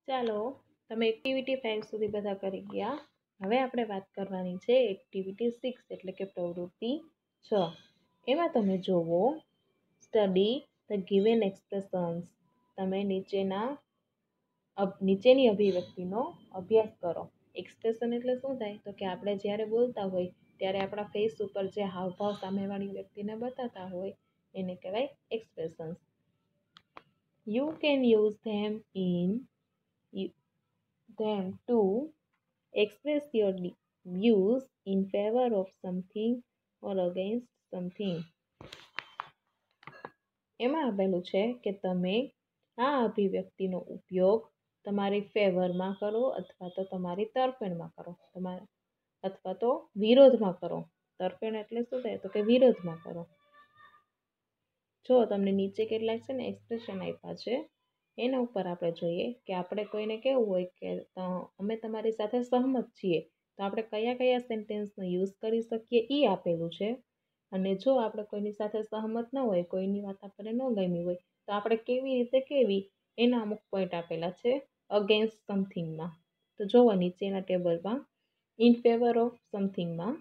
ચાલો તમે એક્ટિવિટી 5 સુધી બધા કરી ગયા. હવે આપણે વાત કરવાની છે એક્ટિવિટી 6 એટલે કે પ્રવૃત્તિ 6. એમાં તમે જોવો સ્ટડી ધ ગિવન એક્સપ્રેશન્સ. તમે નીચેની અભિવ્યક્તિનો અભ્યાસ કરો. એક્સપ્રેશન એટલે શું થાય તો કે આપણે જ્યારે બોલતા હોય ત્યારે આપણા ફેસ ઉપર જે હાવભાવ સામેવાળી વ્યક્તિને બતાવતા હોય એને કહેવાય expressions. You can use them to express your views in favor of something or against something. એમાં આપેલું છે કે તમે આ અભિવ્યક્તિનો ઉપયોગ તમારી ફેવરમાં કરો અથવા તો તમારી તરફેણમાં કરો, અથવા તો વિરોધમાં કરો. તરફેણ એટલે શું થાય તો કે વિરોધમાં કરો. જો તમને નીચે કેટલાક છે ને એક્સપ્રેશન આપ્યા છે, એના ઉપર આપણે જોઈએ કે આપણે કોઈને કેવું હોય કે અમે તમારી સાથે સહમત છીએ, તો આપણે કયા કયા સેન્ટેન્સનો યુઝ કરી શકીએ એ આપેલું છે. અને જો આપણે કોઈની સાથે સહમત ન હોય, કોઈની વાત આપણને ન ગમી હોય, તો આપણે કેવી રીતે કહેવી એના અમુક પોઈન્ટ આપેલા છે અગેન્સ્ટ સમથિંગમાં. તો જોવો નીચેના ટેબલમાં ઇન ફેવર ઓફ સમથિંગમાં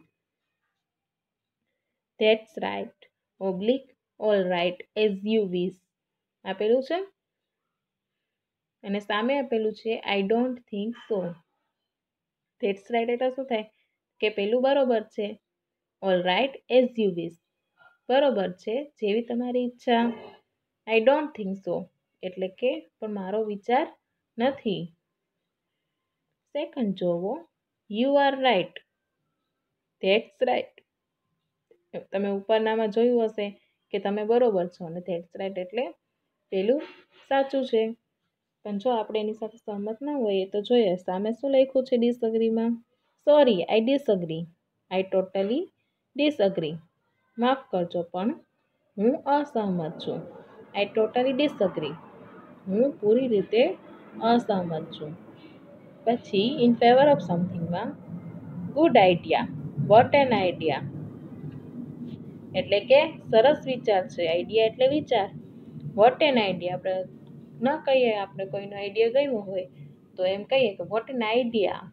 that's right oblique all right as you wish આપેલું છે. અને સામે આપેલું છે I don't think so. That's right એટલે શું થાય કે પેલું બરોબર છે, all right as you wish બરોબર છે જેવી તમારી ઈચ્છા. આઈ ડોન્ટ થિંક સો એટલે કે પણ મારો વિચાર નથી. સેકન્ડ જોવો you are right that's right. તમે ઉપરનામાં જોયું હશે કે તમે બરોબર છો અને ધેટ્સ રાઇટ એટલે પેલું સાચું છે. પણ જો આપણે એની સાથે સહમત ના હોઈએ તો જોઈએ સામે શું લખ્યું છે ડિસઅગ્રીમાં. Sorry I disagree, I totally disagree. માફ કરજો પણ હું અસહમત છું. આઈ ટોટલી ડિસઅગ્રી, હું પૂરી રીતે અસહમત છું. પછી ઇન ફેવર ઓફ સમથિંગમાં good idea, what an idea એટલે કે સરસ વિચાર છે. આઈડિયા એટલે વિચાર. વોટ એન આઈડિયા આપણે ન કહીએ, આપણે કોઈનો આઈડિયા ગમ્યો હોય તો એમ કહીએ કે what an idea.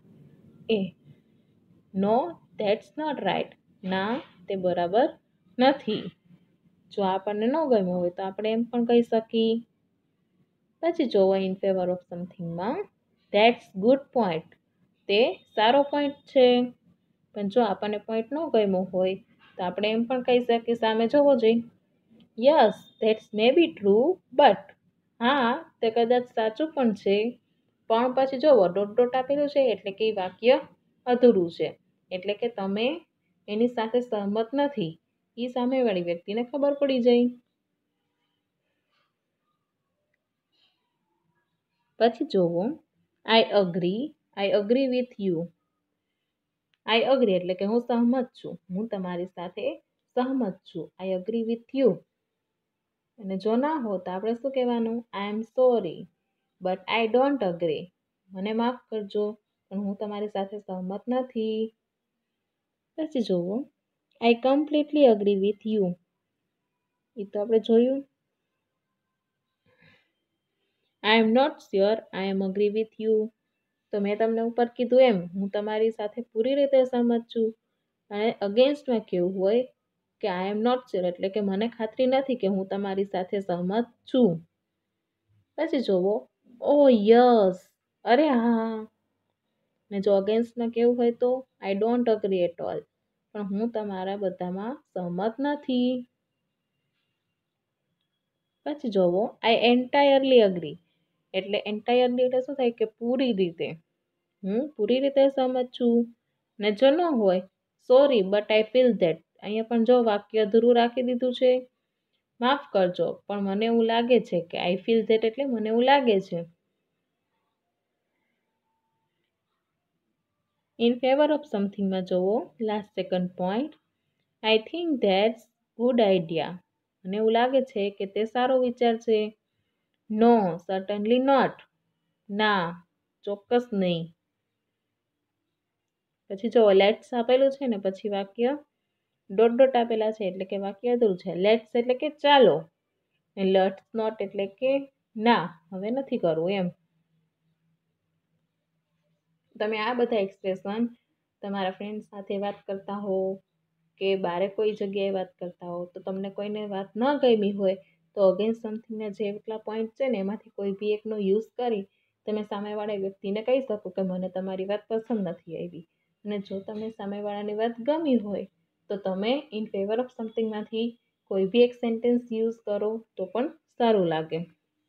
No that's not right, ના તે બરાબર નથી. જો આપણને ન ગમ્યું હોય તો આપણે એમ પણ કહી શકીએ. પછી જોવો ઇન ફેવર ઓફ સમથિંગમાં ધેટ્સ ગુડ પોઈન્ટ, તે સારો પોઈન્ટ છે. પણ જો આપણને પોઈન્ટ ન ગમ્યો હોય તો આપણે એમ પણ કહી શકીએ, સામે જોવો જોઈએ yes that's may be true but, હા તે કદાચ સાચું પણ છે પણ પછી જોવો ડોટ ડોટ આપેલું છે એટલે કે વાક્ય અધૂરું છે. એટલે કે તમે એની સાથે સહમત નથી એ સામેવાળી વ્યક્તિને ખબર પડી જાય. પછી જોવો I agree with you. I agree એટલે કે હું સહમત છું, હું તમારી સાથે સહમત છું. I agree with you. અને જો ના હો તો આપણે શું કહેવાનું, I am sorry but I don't agree. મને માફ કરજો પણ હું તમારી સાથે સહમત નથી. પછી જોવો I completely agree with you. એ તો આપણે જોયું. I am not sure I am agree with you. તો મેં તમને ઉપર કીધું એમ હું તમારી સાથે પૂરી રીતે સહમત છું. અને અગેન્સ્ટમાં કેવું હોય કે આઈ એમ નોટ શ્યોર એટલે કે મને ખાતરી નથી કે હું તમારી સાથે સહમત છું. પછી જોવો ઓ યસ, અરે હા. ને જો અગેન્સ્ટમાં કેવું હોય તો I don't agree at all, પણ હું તમારા બધામાં સહમત નથી. પછી જોવો આઈ એન્ટાયરલી અગ્રી. એટલે એન્ટાયરલી એટલે શું થાય કે પૂરી રીતે, હું પૂરી રીતે સહમત છું. ને જો ન હોય sorry but I feel that. અહીંયા પણ જો વાક્ય અધૂરું રાખી દીધું છે. માફ કરજો પણ મને એવું લાગે છે કે આઈ ફીલ ધેટ એટલે મને એવું લાગે છે. ઇન ફેવર ઓફ સમથિંગમાં જોવો last second point I think that's good idea. મને એવું લાગે છે કે તે સારો વિચાર છે. નો સર્ટનલી નોટ, ના ચોક્કસ નહીં. પછી જો લેટ્સ આપેલું છે ને પછી વાક્ય ડોટ ડોટ આપેલા છે એટલે કે વાક્ય અધૂરું છે. લેટ્સ એટલે કે ચાલો, લેટ્સ નોટ એટલે કે ના હવે નથી કરવું એમ. તમે આ બધા એક્સપ્રેશન તમારા ફ્રેન્ડ સાથે વાત કરતા હો કે બારે કોઈ જગ્યાએ વાત કરતા હો, તો તમને કોઈને વાત ન ગમી હોય તો અગેન્સ્ટ સમથિંગના જેટલા પોઈન્ટ છે ને એમાંથી કોઈ બી એકનો યુઝ કરી તમે સામેવાળા વ્યક્તિને કહી શકો કે મને તમારી વાત પસંદ નથી આવી. અને જો તમને સામેવાળાની વાત ગમી હોય તો તમે ઇન ફેવર ઓફ સમથિંગમાંથી કોઈ બી એક સેન્ટેન્સ યુઝ કરો તો પણ સારું લાગે.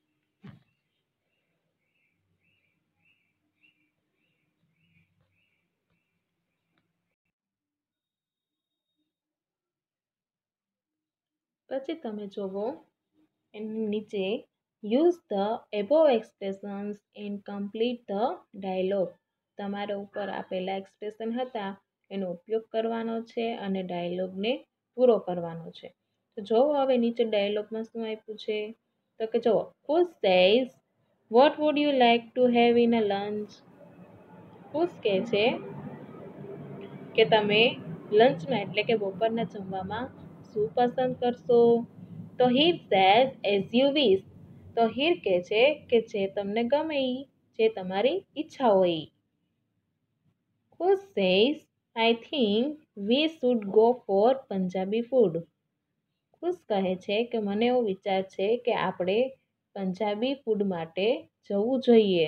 પછી તમે જોવો એની નીચે use the above expressions and complete the dialogue. તમારા ઉપર આપેલા એક્સપ્રેશન હતા એનો ઉપયોગ કરવાનો છે અને ડાયલોગને પૂરો કરવાનો છે. તો જોવો હવે નીચે ડાયલોગમાં શું આપ્યું છે, તો કે જુઓ, Khush says what would you like to have in a lunch. Khush કહે છે કે તમે લંચમાં એટલે કે બપોરના જમવામાં શું પસંદ કરશો. તો Heer says as you wish. તો હીર કહે છે કે જે તમને ગમે ઈ, જે તમારી ઈચ્છા હોય ઈ. Khush says I think we should go for Punjabi food. Khush કહે છે કે મને એવો વિચાર છે કે આપણે પંજાબી ફૂડ માટે જવું જોઈએ.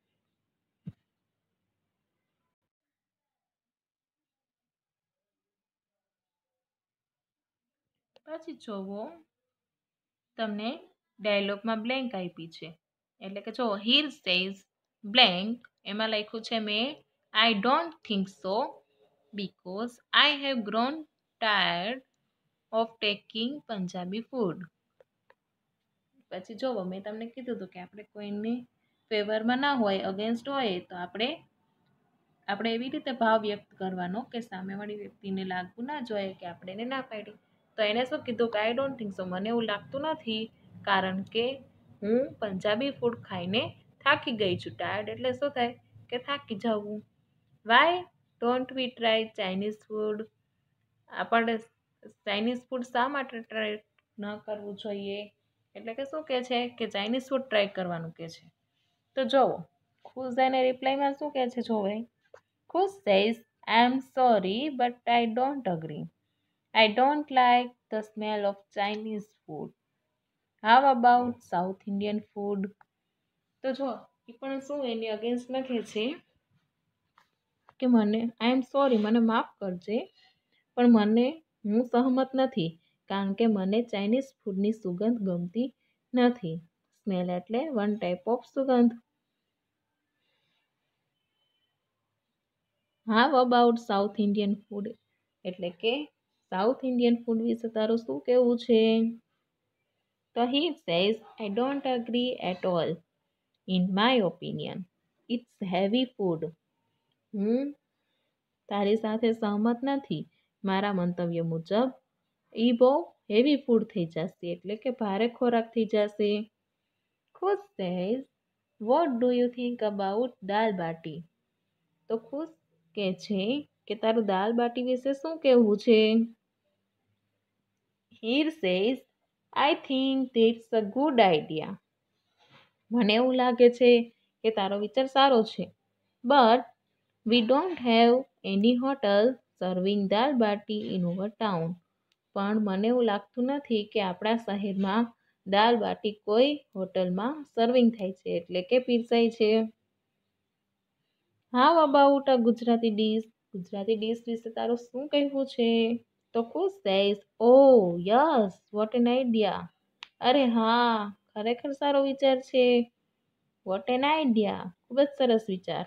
પછી જોવો તમને ડાયલોગમાં બ્લેન્ક આપી છે, એટલે કે જો હીર સેઝ બ્લેન્ક, એમાં લખ્યું છે મેં I don't think so because I have grown tired of taking Punjabi food. પછી જોવો મેં તમને કીધું હતું કે આપણે કોઈને ફેવરમાં ના હોય, અગેન્સ્ટ હોય તો આપણે એવી રીતે ભાવ વ્યક્ત કરવાનો કે સામેવાળી વ્યક્તિને લાગવું ના જોઈએ કે આપણે એને ના પાડી. તો એને શું કીધું કે આઈ ડોન્ટ થિંક સો, મને એવું લાગતું નથી કારણ કે હું પંજાબી ફૂડ ખાઈને થાકી ગઈ છું. ટાયર્ડ એટલે શું થાય કે થાકી જવું. Why don't we try Chinese food. આપણે ચાઇનીઝ ફૂડ શા માટે ટ્રાય ન કરવું જોઈએ, એટલે કે શું કહે છે કે ચાઇનીઝ ફૂડ ટ્રાય કરવાનું કહે છે. તો જોવો ખુશ એને રિપ્લાયમાં શું કહે છે, જોવે Khush says I am sorry but I don't agree. I don't like the smell of Chinese food. How about South Indian food? તો જો એ પણ શું એની અગેન્સ્ટ લખે છે કે મને આઈ એમ સોરી, મને માફ કરજે પણ હું સહમત નથી કારણ કે મને ચાઇનીઝ ફૂડની સુગંધ ગમતી નથી. સ્મેલ એટલે વન ટાઈપ ઓફ સુગંધ. How about South Indian food, એટલે કે સાઉથ ઇન્ડિયન ફૂડ વિશે તારું શું કહેવું છે. તો he says I don't agree at all. In my opinion it's heavy food. હું તારી સાથે સહમત નથી. મારા મંતવ્ય મુજબ એ બહુ હેવી ફૂડ થઈ જશે, એટલે કે ભારે ખોરાક થઈ જશે. Khush says what do you think about dal bati. તો ખુશ કહે છે કે તારું દાલ બાટી વિશે શું કહેવું છે. Heer says I think that's a good idea. મને એવું લાગે છે કે તારો વિચાર સારો છે. But we don't have any hotel serving dal bati in our town. પણ મને એવું લાગતું નથી કે આપણા શહેરમાં દાલ બાટી કોઈ હોટલમાં સર્વિંગ થાય છે, એટલે કે પીરસાય છે. How about a Gujarati dish. Gujarati dish વિશે તારું શું કહેવું છે. તો Khush says oh yes what an idea. અરે હા, ખરેખર સારો વિચાર છે. વોટ એન આઈડિયા, ખૂબ જ સરસ વિચાર.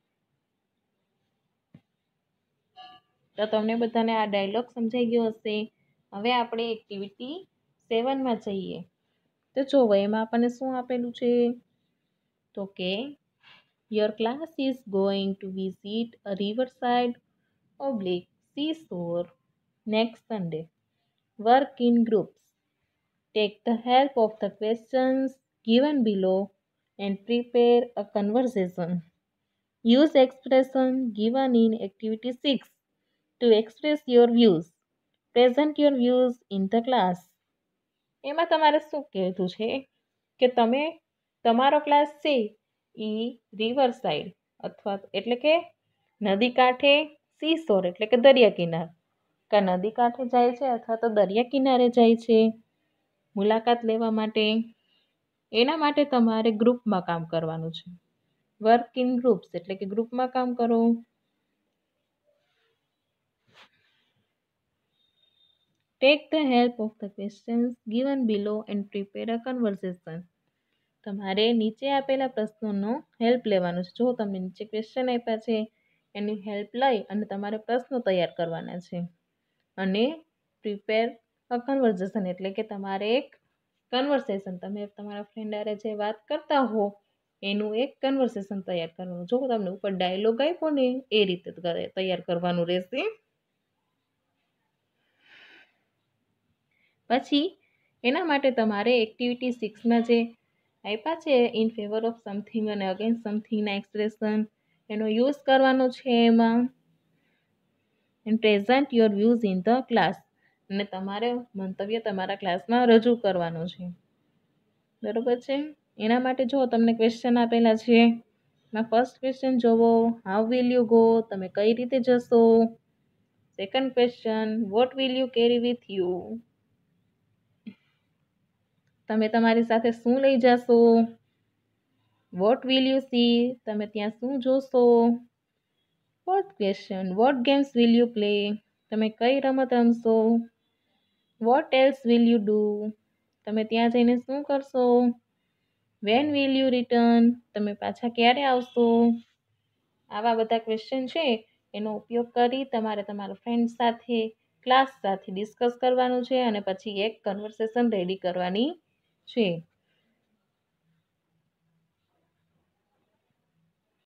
તો તમને બધાને આ ડાયલોગ સમજાઈ ગયો હશે. હવે આપણે એક્ટિવિટી 7માં જઈએ. તો જોવો એમાં આપણને શું આપેલું છે, તો કે your class is going to visit a riverside oblique seashore next Sunday. Work in groups. Take the help of the questions given below and prepare a conversation. Use expression given in activity 6 to express your views. Present your views in the class. એમાં તમારે શું કહેતું છે કે તમે તમારો class છે એ river side અથવા એટલે કે નદી કાંઠે સીશોર એટલે કે દરિયા કિનાર, કાં નદી કાંઠે જાય છે અથવા તો દરિયા કિનારે જાય છે મુલાકાત લેવા માટે. એના માટે તમારે ગ્રુપમાં કામ કરવાનું છે. વર્ક ઇન ગ્રુપ્સ એટલે કે ગ્રુપમાં કામ કરો. Take the help of the questions given below and prepare a conversation. તમારે નીચે આપેલા પ્રશ્નોનો હેલ્પ લેવાનો છે. જો તમને નીચે ક્વેશ્ચન આપ્યા છે એની હેલ્પ લઈ અને તમારે પ્રશ્નો તૈયાર કરવાના છે. અને પ્રિપેર અ કન્વર્ઝેશન એટલે કે તમારે એક કન્વર્સેશન, તમે તમારા ફ્રેન્ડ હારે જે વાત કરતા હો એનું એક કન્વર્સેશન તૈયાર કરવાનું. જો તમને ઉપર ડાયલોગ આપ્યો ને એ રીતે તૈયાર કરવાનું રહેશે. પછી એના માટે તમારે એક્ટિવિટી 6માં જે આપ્યા છે ઇન ફેવર ઓફ સમથિંગ અને અગેન્સ્ટ સમથિંગના એક્સપ્રેશન એનો યુઝ કરવાનો છે એમાં. And present your views in the class, અને તમારે મંતવ્ય તમારા ક્લાસમાં રજૂ કરવાનું છે. બરોબર છે. એના માટે જો તમને ક્વેશ્ચન આપેલા છે. ફર્સ્ટ ક્વેશ્ચન જોવો, હાઉ વિલ યુ ગો, તમે કઈ રીતે જશો. Second question, what will you carry with you, તમે તમારી સાથે શું લઈ જશો. વોટ વિલ યુ સી, તમે ત્યાં શું જોશો. Fourth question, what games will you play, તમે કઈ રમત રમશો. What else will you do, તમે ત્યાં જઈને શું કરશો. વેન વિલ યુ રિટર્ન, તમે પાછા ક્યારે આવશો. આવા બધા ક્વેશ્ચન છે એનો ઉપયોગ કરી તમારે તમારા ફ્રેન્ડ સાથે ક્લાસ સાથે ડિસ્કસ કરવાનું છે અને પછી એક કન્વર્સેશન રેડી કરવાની છે.